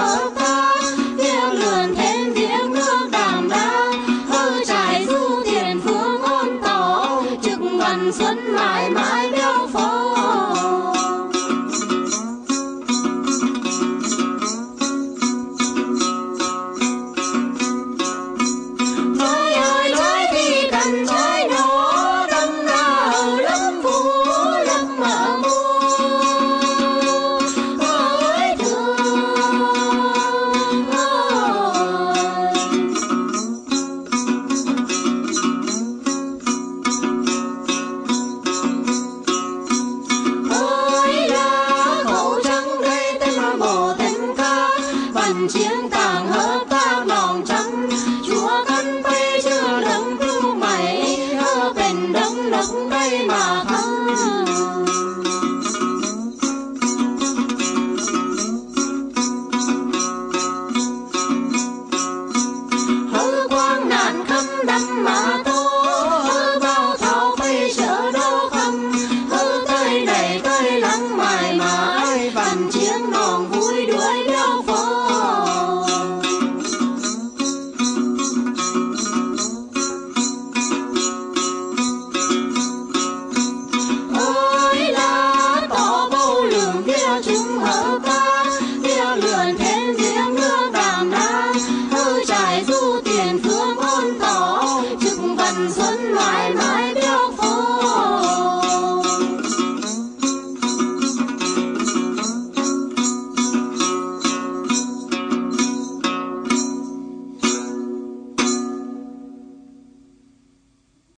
hợp ta, việc lượn thêm việc nước đảm đa, hơ trải du thiền phương ôn tổ, trực văn xuân mãi mãi béo phô. Chiến tàng hợp tác lòng trăm chúa căn bay chưa đấng cứu mày hơ bền đấng đấng đây mà thắng. Hơ quang nạn khắp đâm mà tô, hơ bao thảo bay chở đâu không, hơ tới đầy tới lắng mãi mãi vạn chiến